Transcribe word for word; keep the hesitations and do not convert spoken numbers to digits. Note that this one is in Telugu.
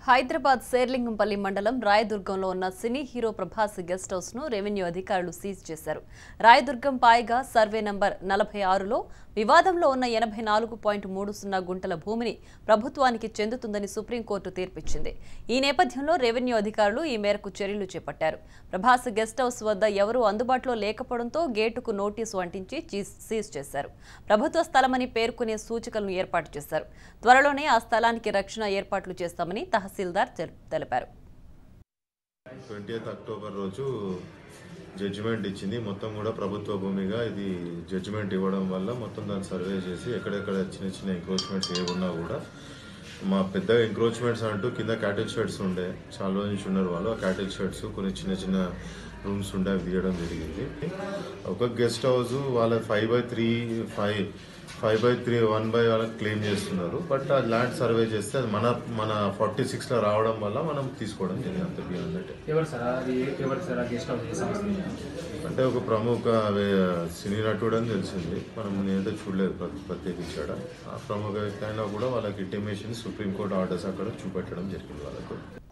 హైదరాబాద్ శేర్లింగంపల్లి మండలం రాయదుర్గంలో ఉన్న cine hero Prabhas guest house ను రెవెన్యూ అధికారులు సీజ్ చేశారు. రాయదుర్గం పాయిగా సర్వే నంబర్ నలభై ఆరులో వివాదంలో ఉన్న ఎనభై నాలుగు పాయింట్ మూడు సున్నా గుంటల భూమిని ప్రభుత్వానికి చెందుతుందని సుప్రీంకోర్టు తీర్పిచ్చింది. ఈ నేపథ్యంలో రెవెన్యూ అధికారులు ఈ మేరకు చర్యలు చేపట్టారు. ప్రభాస్ గెస్ట్ హౌస్ వద్ద ఎవరూ అందుబాటులో లేకపోవడంతో గేటుకు నోటీసు అంటించి సీజ్ చేశారు. ప్రభుత్వ స్థలమని పేర్కొనే సూచికలను ఏర్పాటు చేశారు. త్వరలోనే ఆ స్థలానికి రక్షణ ఏర్పాట్లు చేస్తామని తహసీల్దార్ తెలిపారు. ట్వంటీయత్ అక్టోబర్ రోజు జడ్జిమెంట్ ఇచ్చింది. మొత్తం కూడా ప్రభుత్వ భూమిగా ఇది జడ్జిమెంట్ ఇవ్వడం వల్ల మొత్తం దాన్ని సర్వే చేసి ఎక్కడెక్కడ చిన్న చిన్న ఎంక్రోచ్మెంట్స్ ఏమున్నా కూడా మా పెద్ద ఎంక్రోచ్మెంట్స్ అంటూ కింద క్యాటిల్ షెడ్స్ ఉండే చాలా రోజు నుంచి ఉన్నారు వాళ్ళు. ఆ క్యాటిల్ షెడ్స్ కొన్ని చిన్న చిన్న రూమ్స్ ఉండే అవి తీయడం జరిగింది. ఒక గెస్ట్ హౌస్ వాళ్ళ five by three five five by three one by వాళ్ళకి క్లెయిమ్ చేస్తున్నారు. బట్ ఆ ల్యాండ్ సర్వే చేస్తే అది మన మన ఫార్టీ సిక్స్లో రావడం వల్ల మనం తీసుకోవడం జరిగింది. అంత బియాండ్ అంటే ఒక ప్రముఖ సినీ నటుడు అని తెలిసింది. మనం నేనైతే చూడలేదు ప్రత్యేకించాడు. ఆ ప్రముఖ వ్యక్తి అయినా కూడా వాళ్ళకి ఇంటిమేషన్ సుప్రీంకోర్టు ఆర్డర్స్ అక్కడ చూపెట్టడం జరిగింది వాళ్ళకు.